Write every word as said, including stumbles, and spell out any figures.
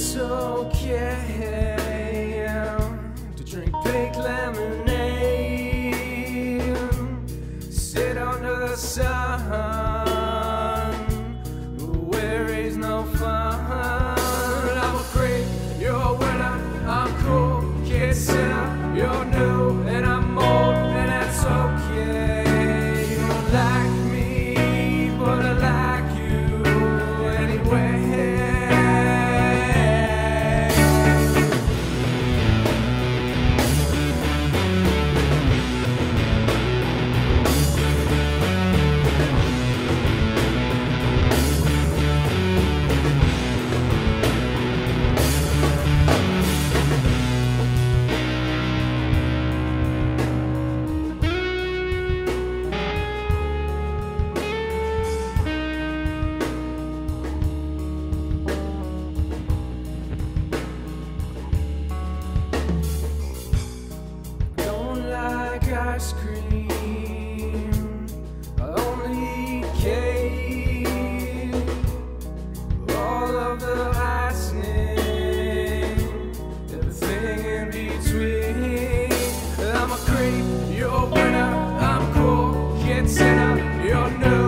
it's okay to drink pink lemonade, sit under the sun where is no fun. I'm a creep, you're a winner, I'm cool, kid sinner, you're new and I'm old, and that's okay. You don't like me, but I like you anyway. Ice cream, I only eat cake, all of the icing, everything in between. I'm a creep, you're a winner, I'm cool, kid sinner, you're new.